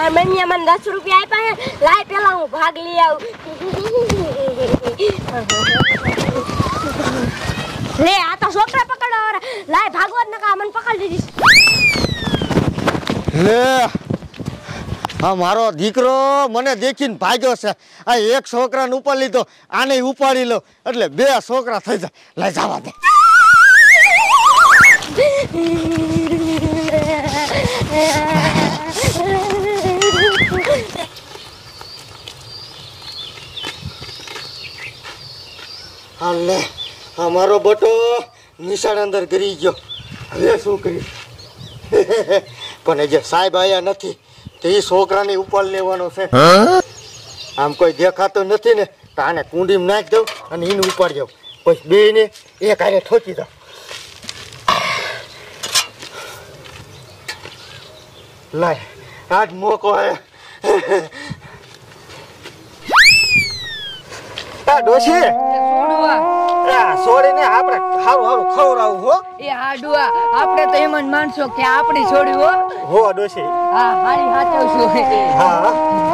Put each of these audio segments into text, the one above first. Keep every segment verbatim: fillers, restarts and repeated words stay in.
તાર મમ્મીએ મને દસ રૂપિયા આપ્યા હે લાય પેલા હું ભાગ લઈ આવું લે આ તો છોકરા પકડો લાય ભાગવત નકા મને પકડી દીધી લે આ મારો દીકરો મને દેખીને ભાગ્યો છે આ એક છોકરાને ઉપર લીધો આને ઉપાડી લો એટલે બે છોકરા થઈ જાય લઈ જવા દે હાલે અમારો બટો નિશાળ અંદર ગરી ગયો હવે શું કરી પણ જે સાહેબ આયા નથી તે છોકરાની ઉપર લેવાનો છે આમ કોઈ દેખાતો નથી ને તો આને કુંડીમાં નાખી દઉં અને એને ઉપાડી જાઉં પછી બે ને એક આરે ઠોકી દઉં લાય આજ મોકો હે આ ડોશી છોડવા આ છોડીને આપણે હારું હારું ખવડાવું હો એ હાડુઆ આપણે તો એમ જ માનશો કે આપણી છોડી હો હો ડોશી હા હારી હાચવશું હા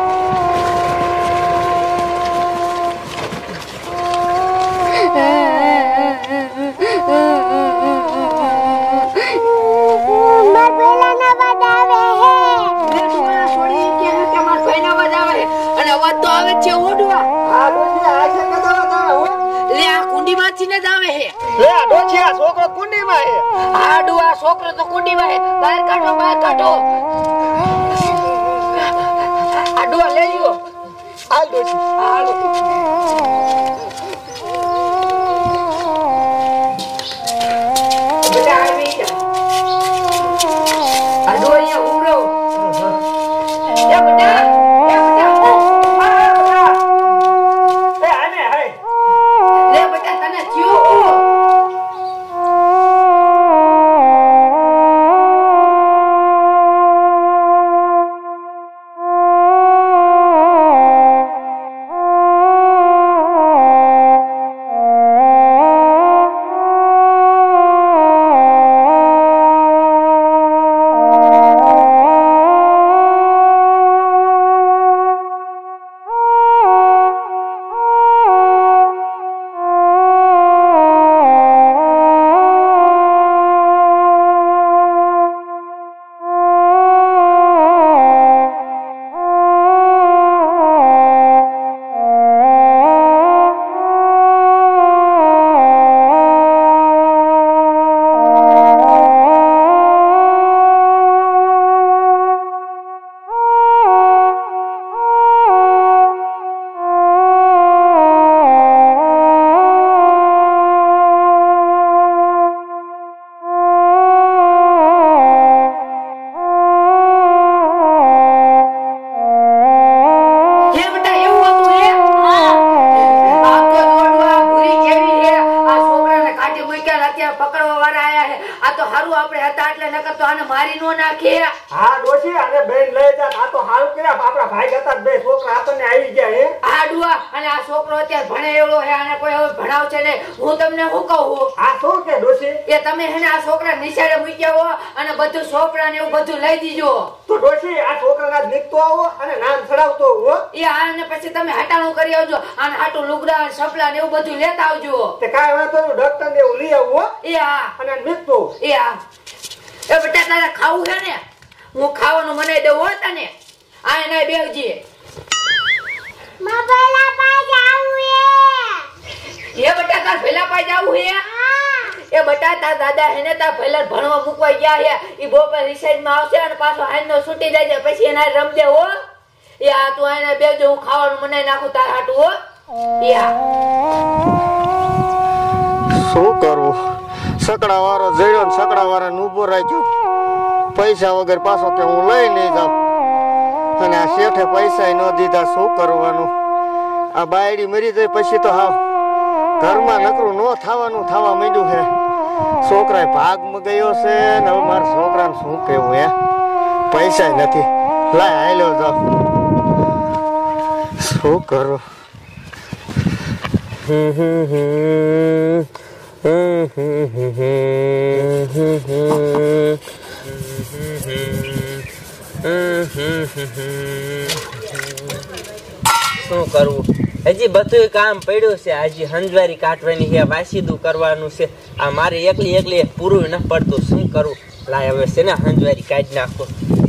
છોકરો કુંડીમાં હે હાડુઆ છોકરો તો કુંડીમાં હે બહાર કાઢો બહાર કાઢો હાડુઆ લઈ લ્યો હાલ ડોશી હાલો બેટા આવી જા હાડુઆ અહીંયા ઉભરો એ બેટા એ બેટા એ આને હે લે બેટા તને થયું મારી નો નાખે હા ડોશી અને બેન લઈ જા આ તો હાલ કર્યા આપણા ભાઈ હતા બે છોકરા આપણને આવી ગયા હે આડુઆ અને આ છોકરો અત્યારે ભણે એવડો હે આને કોઈ હવે ભણાવશે ને હું તમને શું કહું આ શું કે ડોશી એ તમે હેને આ છોકરા નિશાળે મૂક્યા હો અને બધું સોપડા ને એવું બધું લઈ દીજો તો ડોશી આ છોકરાના નીકતો આવો અને નામ ચડાવતો હો એ આને પછી તમે હટાણું કરી આવજો અને હાટું લુગડા સપલા ને એવું બધું લેતા આવજો તે કાઈ વાંધો નહીં ડોક્ટર ને એવું લઈ આવો એ હા અને નીકતો એ હા એ બેટા તારે ખાવું છે ને હું ખાવાનું બનાવી દઉં હો તને આ એને બેવજી મબલા પા જાવું એ બેટા તાર ભેલા પા જાવું હે એ બેટા તાર દાદા હેને તાર ભેલા ભણવા મૂકવા ગયા હે ઈ બોપર રિસાઈડ માં આવશે અને પાછો હાઈનો છૂટી જાય પછી એના રમ દે હો એ આ તું આને બેવજો હું ખાવાનું બનાવી નાખું તાર હાટું હો એ આ શું કરું સકડા વાળો જડ્યો ને સકડા વાળા ઉભો રાખ્યો પૈસા વગર પાછો કે હું લઈ નહીં જાઉં અને આ શેઠે પૈસા ન દીધા શું કરવાનું આ બાયડી મરી જાય પછી તો હાવ ઘરમાં નકરું ન થવાનું થવા માંડ્યું છે છોકરાએ ભાગમાં ગયો છે ને હવે મારા છોકરાને શું કેવું હે પૈસા નથી લાય હાલ્યો જાવ શું કરું હમ હમ હમ હમ હમ હમ હમ શું કરવું? હજી બધું કામ પડ્યું છે. હજી હંજવારી કાઢવાની છે, વાસીદું કરવાનું છે. આ મારે એકલી એકલી પૂરું ન પડતું. શું કરું? લાય હવે છે ને હંજવારી કાઢી નાખો.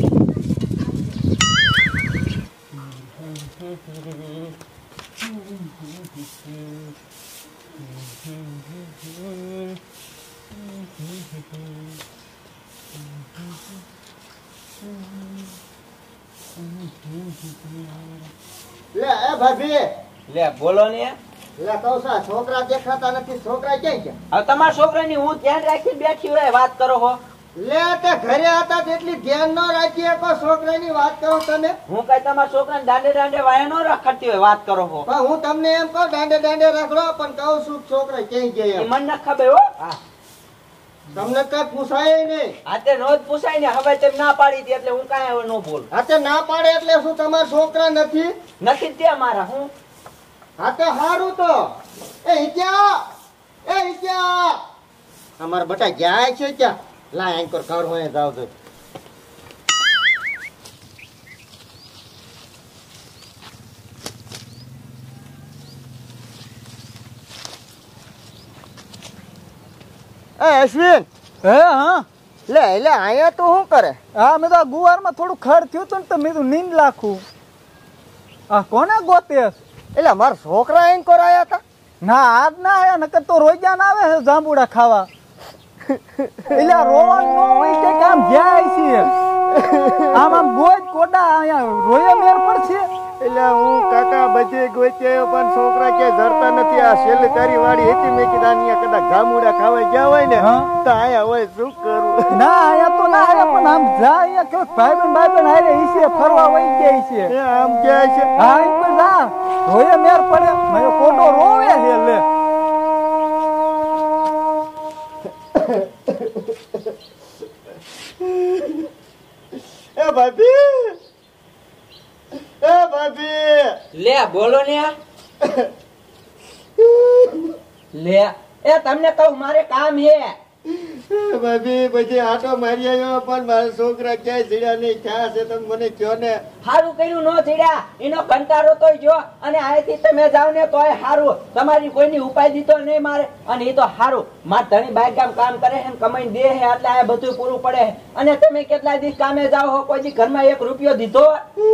લે એ ભાભી, લે બોલો ને. લે કૌસા છોકરા દેખાતા નથી. છોકરા ક્યાં ગયા? હવે તમારા છોકરાની હું ધ્યાન રાખીને બેઠી હોય વાત કરો હો. લે તે ઘરે હતા તેટલી ધ્યાન ન રાખી શકો. છોકરાની વાત કરો તમે. હું કઈ તમારા છોકરાને દાંડે દાંડે વાયા નો રખડતી હોય વાત કરો હો. પણ હું તમને એમ કહું દાંડે દાંડે રાખડો, પણ કહું છું છોકરા ક્યાં ગયા એમ. મને ન ખબર હો. તમને કઈ પૂછાય નહીં. આ તે રોજ પૂછાય ને. હવે તેમ ના પાડી હતી એટલે હું કાંઈ હવે ન બોલું. હા તે ના પાડે એટલે શું તમારા છોકરા નથી? નથી તે મારા. હું હા તે હારું તો એ ક્યાં એ ક્યાં અમારા બટા જાય છે ક્યાં? લાય એન્કર ઘર હોય જાવ દો. એ અશ્વિન. હે હા લે એટલે અહીંયા તું શું કરે? હા મેં તો આ ગુવારમાં થોડું ખડ થયું હતું ને તો મેં તો નીંદ લાખું. આ કોને ગોતે? એટલે મારા છોકરા એન્કર આયા હતા. ના આજ ના આયા, નકર તો રોજ્યા ના આવે જાંબુડા ખાવા. એટલે રોવાનું ન હોય કે આમ જાય છે આમ આમ ગોજ કોડા અહીંયા રોયા મેર પર છે. એટલે હું કાકા બધે ગોચ્યો પણ છોકરા ક્યાંય જરતા નથી. આ શેલકારી વાળી હતી મેં કીધા અહીંયા કદાચ જામુડા ખાવા ગયા હોય ને તો આયા હોય. શું કરું? ના આયા તો ના આયા પણ આમ જાય અહીંયા કેવું ભાઈ બન ભાઈ બન હારે ઈસે ફરવા વઈ જાય છે. આમ જાય છે. હા એમ પર જા રોયા મેર પડે. મેં કોટો રોવે છે લે. એ ભાભી, એ ભાભી. લે બોલો ને. લે એ તમને કહું મારે કામ હે. ભાભી પછી આટો મારી આવ્યો પણ મારા છોકરા ક્યાંય જીડ્યા નહીં. ક્યાં છે તમે મને કયો ને. હારું કર્યું નો થયા. એનો કંટાળો તોય જો અને આથી તમે જાવ ને તોય હારું. તમારી કોઈની ઉપાય દીધો નહીં મારે. અને એ તો હારું માર ધણી બાઈક ગામ કામ કરે છે કમાઈને દે છે એટલે આ બધું પૂરું પડે. અને તમે કેટલા દિવસ કામે જાઓ હો કોઈ દી ઘરમાં એક રૂપિયો દીધો?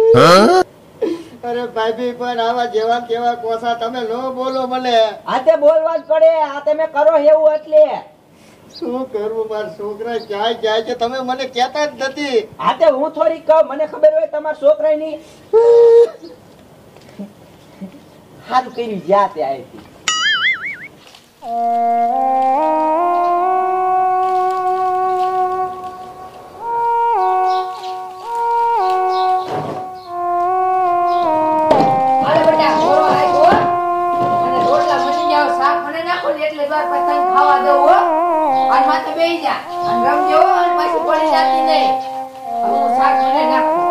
અરે ભાભી પણ આવા જેવા કેવા કોસા તમે નો બોલો મને. આ તે બોલવા જ પડે. આ તમે કરો એવું એટલે શું કરવું? મારા છોકરા ક્યાંય જાય છે તમે મને કહેતા જ નથી. આ તે હું થોડી કહું. મને ખબર હોય તમારા છોકરાની. સારું કર્યું જ્યાં તે આવી હતી. હાલે બેટા ઘોડો આવ્યો હો. અને રોટલા મટી જાવ શાક મને નાખો ને એટલે વાર પછી તને ખાવા દઉં હો. અને માથે બેસી જા અને રમજો અને પાછી પડી જાતી નહીં. હવે હું શાક મને નાખું.